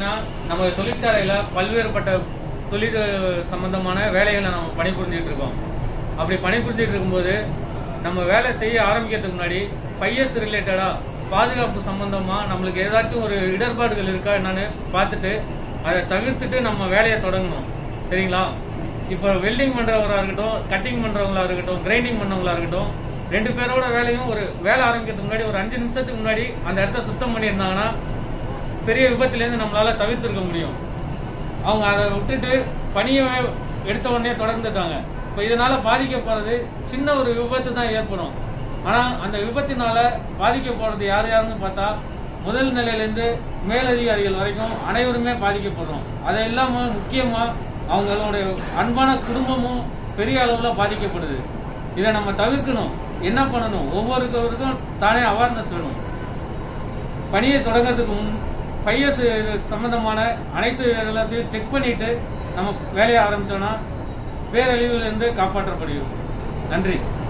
பாத்தீங்கன்னா நம்ம தொழிற்சாலையில பல்வேறுபட்ட தொழில் சம்பந்தமான வேலைகளை நம்ம பணிபுரிஞ்சிட்டு இருக்கோம். அப்படி பணிபுரிஞ்சிட்டு இருக்கும்போது நம்ம வேலை செய்ய ஆரம்பிக்கிறதுக்கு முன்னாடி 5 இயர்ஸ் ரிலேட்டடா பாதுகாப்பு சம்பந்தமா நம்மளுக்கு ஏதாச்சும் ஒரு இடர்பாடுகள் இருக்கா என்னன்னு பார்த்துட்டு அதை தவிர்த்துட்டு நம்ம வேலையை தொடங்கணும். சரிங்களா? இப்போ வெல்டிங் பண்றவங்களா இருக்கட்டும், கட்டிங் பண்றவங்களா இருக்கட்டும், கிரைண்டிங் பண்ணவங்களா இருக்கட்டும், 2 பேரோட வேலையும் ஒரு வேலை ஆரம்பிக்கிறதுக்கு முன்னாடி ஒரு 5 நிமிஷத்துக்கு முன்னாடி அந்த இடத்த சுத்தம் பண்ணியிருந்தாங்கன்னா பெரிய விபத்திலேருந்து நம்மளால தவிர்த்திருக்க முடியும். அவங்க அதை விட்டுட்டு பணியை எடுத்த உடனே தொடர்ந்துட்டாங்க. இப்ப இதனால பாதிக்கப்படுறது சின்ன ஒரு விபத்து தான் ஏற்படும். ஆனா அந்த விபத்தினால பாதிக்க போறது யாருன்னு பார்த்தா முதல் நிலையிலிருந்து மேலதிகாரிகள் வரைக்கும் அனைவருமே பாதிக்கப்படுறோம். அதை இல்லாம முக்கியமா அவங்களுடைய அன்பான குடும்பமும் பெரிய அளவுல பாதிக்கப்படுது. இதை நம்ம தவிர்க்கணும். என்ன பண்ணணும்? ஒவ்வொருத்தருக்கும் தானே அவேர்னஸ் வேணும். பணியை தொடங்கிறதுக்கு முன் 5 இயர்ஸ் சம்பந்தமான அனைத்து எல்லாத்தையும் செக் பண்ணிட்டு நம்ம வேலையை ஆரம்பிச்சோம்னா பேரழிவிலிருந்து காப்பாற்றப்படுகிறது. நன்றி.